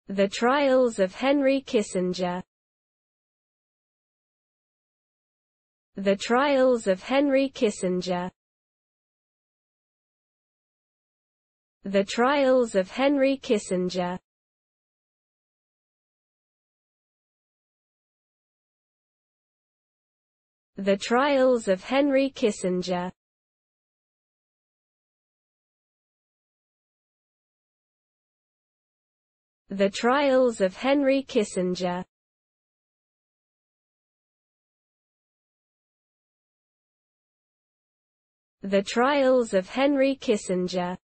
The Trials of Henry Kissinger. The Trials of Henry Kissinger. The Trials of Henry Kissinger. The Trials of Henry Kissinger. The Trials of Henry Kissinger. The Trials of Henry Kissinger.